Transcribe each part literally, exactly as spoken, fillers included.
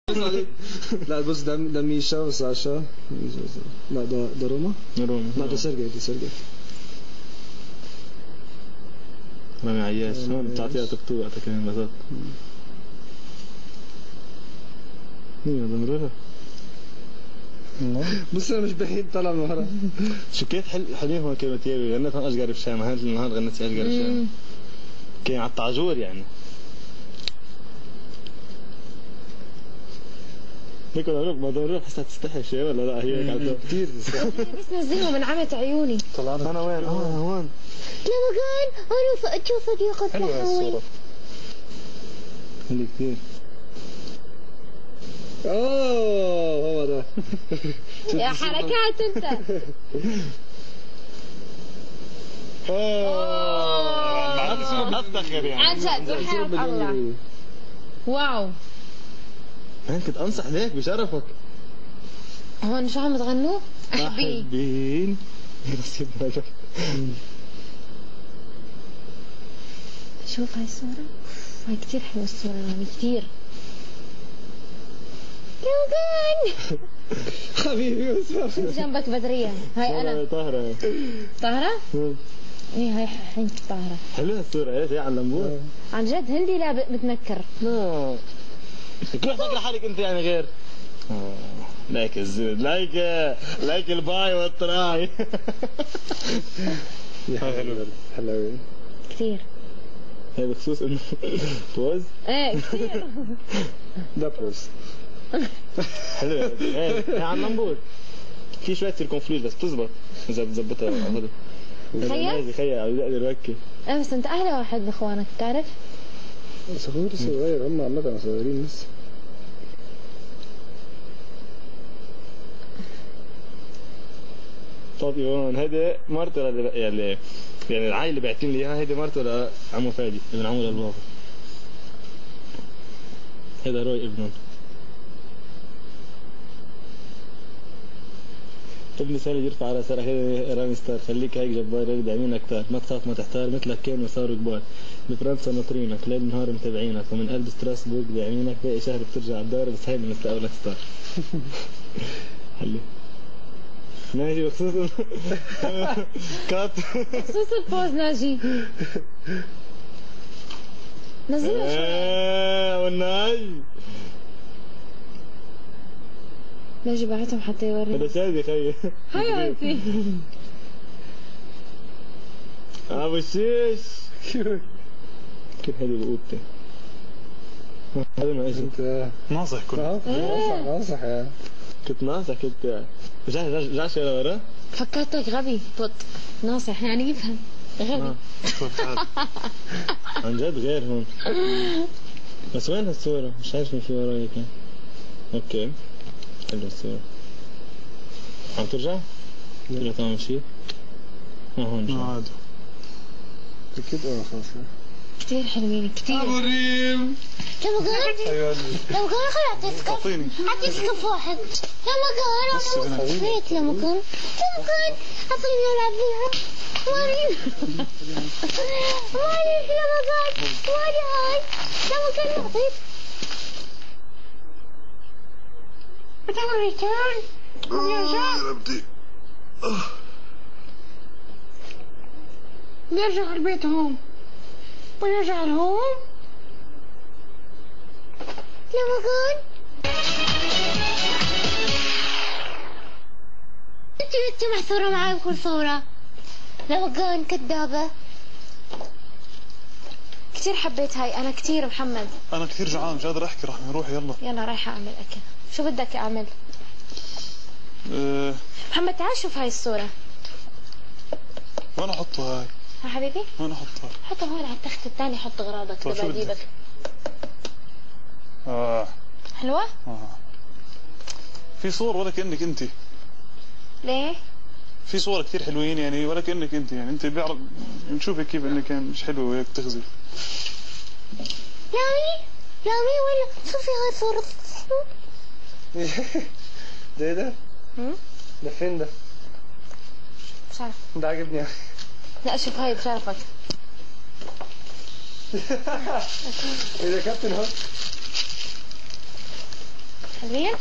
لا بص ده ده ميشا وساشا. لا ده ده روما. روما. لا ده سيرجي دي سيرجي. رامي عياش هون بتعطيها تكتوب وقتها كمان بالضبط. مين هذا مرورة؟ بص انا مش بعيد طلع من ورا. شو كيف حل حلوين هون كلمتين غنيت هون اشقر بشام هاي النهار غنيت اشقر بشام. كان على الطعجور يعني. ليك ولا روح ما دور حسها تستحي شيء ولا لا هي قاعدة كثير بس نزلوا من عمت عيوني. طلعنا انا وين؟ اه هون لما كان انا اشوف صديقة حلوة الصورة. اللي كثير. اوه هو ده. يا حركات انت. اوه بعد اسمه افتخر يعني. عن جد وحياة الله. واو. انا كنت انصح ليك بشرفك. هون شو عم تغنوا؟ احبي. احبين. نصيبنا جد. شوف هاي الصورة. هاي كتير حلوة الصورة هاي كتير. لوغان. حبيبي بس جنبك بدرية. هاي انا. طاهرة. طاهرة؟ ايه هاي حين طاهرة. حلوة الصورة ايش هي على اللمبور؟ عن جد هندي لا بتنكر. لا. كيف فاكرة حالك انت يعني غير؟ لايك الزود لايك لايك الباي والتراي. حلوة حلوة كثير. هي بخصوص انه بوز؟ ايه كثير. ده بوز. حلوة هي هي على اللمبور. في شوية سيركونفلوز بس بتزبط اذا بتزبطها هذا. تخيل؟ تخيل عم يقدر يوكل. ايه بس انت احلى واحد باخوانك بتعرف؟ صغير صغير هم عامة صغيرين لسه. طب يوان هيدي مرته يعني يعني العائلة اللي بعتين لي اياها هيدي مرته لعمو فادي ابن عمو للبابا. هيدا روي ابنهم. ابني سالي يرفع على سرك هيدا رامي ستار خليك هيك جبار رد عمين اكتر ما تخاف ما تحتار مثلك كانوا صاروا كبار بفرنسا ناطرينك ليل نهار متابعينك ومن قلب ستراسبورغ بعينك باقي شهر بترجع الدار بس هاي من مستقبلك ستار. حلو ماشي بخصوص كات بخصوص البوز ناجي نزلها شوي. ايه والناي ناجي بعتهم حتى يوريني. هذا شادي خيي. هاي انتي. ابو الشيش. كيف هذه بقوتي؟ هذا ما ايش انت ناصح كنت. ناصح ناصح يا. كنت ناصح كنت يعني. رجع رجع شوي لورا. فكرتك غبي بط ناصح يعني يفهم غبي. عن جد غير هون. بس وين هالصورة؟ مش عارف مين في وراي كان. اوكي. حلو الصورة. عم ترجع؟ كله تمام شيء؟ ها هون شو؟ عادي. اكيد اه خلاص. كتير حلوين كتير. ابو ريم. لما قال ايوه لما قال خلي اعطيك اعطيني. اعطيك كف واحد. لما قال انا فيت لما قال لما قال اعطيني العب فيها. ماري ماري لما قال ماري هاي لما قال اعطيك. بتعمل ريتيرن؟ يا ربتي. بيرجع البيت هون بيرجع لهون لما قال انت انت محصورة معي بكل صورة. لما قال كدابة. كتير حبيت هاي انا كتير محمد. انا كثير جوعان مش قادر احكي. رح نروح يلا. يلا رايحة اعمل اكل. شو بدك اعمل؟ أه محمد تعال شوف هاي الصورة. وين احطها هاي؟ ها حبيبي؟ وين احطها؟ حطها هون على التخت الثاني. حط اغراضك طيب شو بدك؟ دباديبك. اه حلوة؟ اه في صور ولا كأنك انت. ليه؟ في صور كثير حلوين يعني ولا كأنك انت يعني انت بيعرف نشوفك كيف انك يعني مش حلوه وهيك بتخزي. لامي لامي ولا شوفي هاي صورة. ده ده؟ ده فين ده؟ مش عارف. ده عجبني. لا شوف هاي بشرفك. ايه ده كابتن هو؟ حلوين؟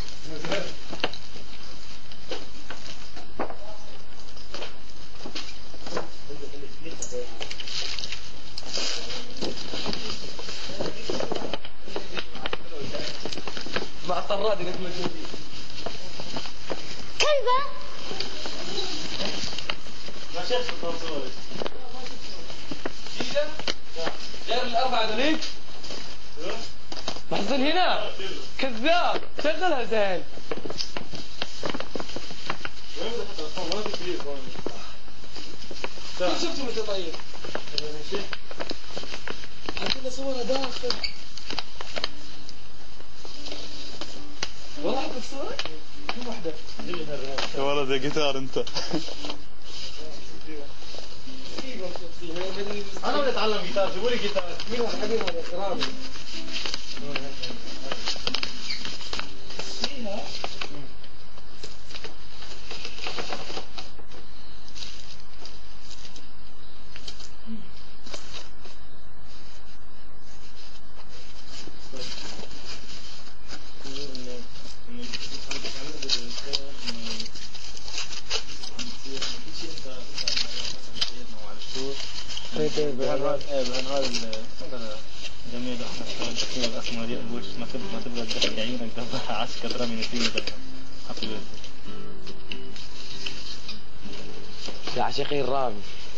مع الطراد قد ما تجي كلبة؟ ما شفت التصوير. جيدة؟ غير الأربعة ذوليك؟ محصل هنا؟ كذاب شغلها زين. كيف شفتوا متى طيب؟ حطينا صورة داخل. والله حطيت صورة؟ مو واحدة. يا ولد يا جيتار انت. انا بدي اتعلم جيتار، جيبوا لي جيتار. مين واحد حبيبي هذا رامي؟ فيها بهالهذا بهالهذا جميل احنا اشتغلنا الاسماء دي اول ما تبغى ما تبغى تدخل عيونك دفع عسكر رمي نسيم حطوا يا عشيقين رامي.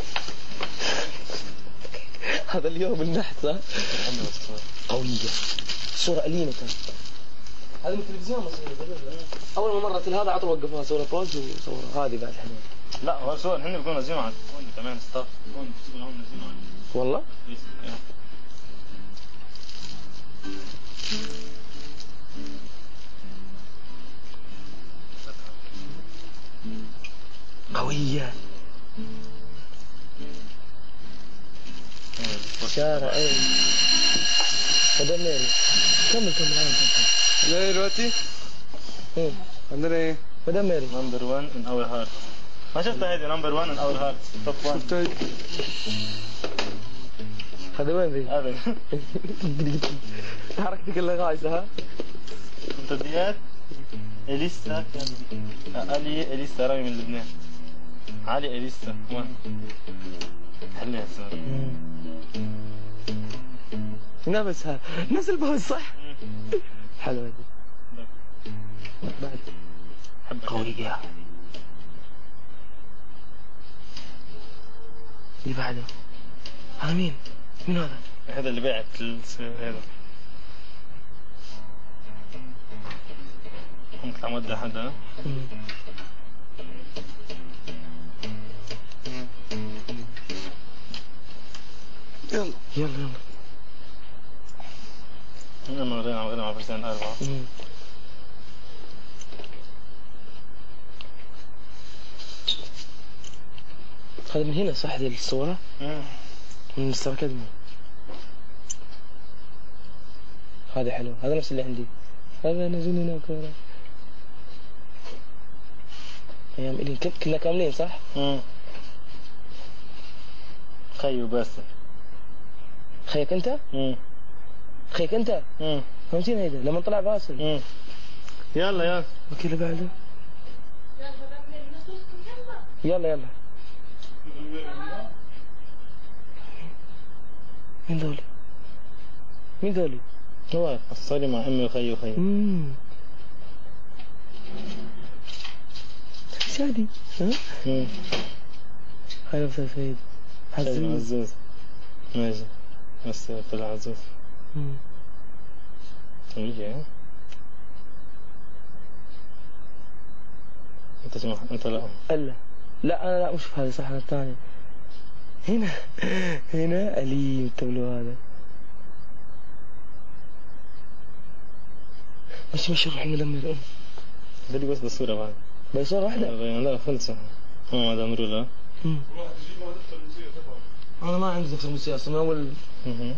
هذا اليوم النحسة قوية، صورة أليمة كانت. هذا من التلفزيون أول ما مرت هذا عطوا وقفوها صورة بوز وصورة هذه بعد حلوة. لا هو سؤال هن بيكونوا نازلين عن هون كمان ستاف هون بيكونوا هم نازلين عن والله؟ قوية. شارع ايه هذا ميري. كمل كمل عام لا دلوقتي ايه عندنا ايه؟ مدام ميري. نمبر واحد in our heart. ما شفتها هذه نمبر واحد in our heart توب واحد. شفتها هذا وين ذي؟ هذا حركتك اللي غايسة ها؟ منتديات اليسا علي اليسا رامي من لبنان. علي اليسا وين؟ حليها السؤال. نفسها نفس البوز صح؟ حلوة دي. بعد قوية. اللي بعده هذا مين؟ مين هذا؟ هذا اللي بعت هذا. ممكن عمود حدا. يلا يلا يلا. هنا مرينا مرينا مع فرسان أربعة. هذا من هنا صح هذه الصورة؟ من السركدمة. هذا حلو، هذا نفس اللي عندي. هذا نزل هنا كورة. أيام إلين كنا كاملين صح؟ امم خيو باسل. خيك أنت؟ امم خيك أنت؟ امم فهمتين هيدا لما طلع باسل. امم يلا يلا. وكي اللي بعده؟ يلا يلا. مين ذولي؟ مين ذولي؟ هو قصري مع امي وخي وخي. امم شادي ها؟ امم هاي نفسها سيد عزوز. عزوز ماشي بس طلع عزوز. امم ويجي ها؟ انت سمح انت لا الا لا انا لا مش في هذا صح انا الثاني. هنا هنا أليم التبلو هذا. مش مش نروح ندمر الأم. بدي بس بالصورة بعد. بصورة واحدة؟ لا خلصة. ما دام رولا. أنا ما عندي دفتر موسيقى أصلا من أول. اها.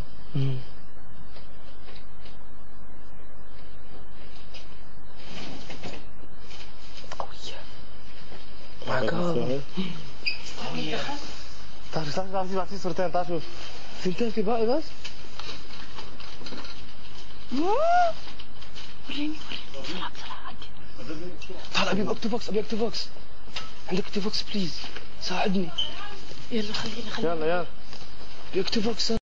قوية. معك هذا. قوية. تعال تعال تعال تعال في صورتين تعال شوف. ثنتين في باقي بس؟ وريني وريني تعال ابي اكتوفوكس ابي اكتوفوكس عندك اكتوفوكس بليز ساعدني يلا خلينا خلينا يلا يلا ابي اكتوفوكس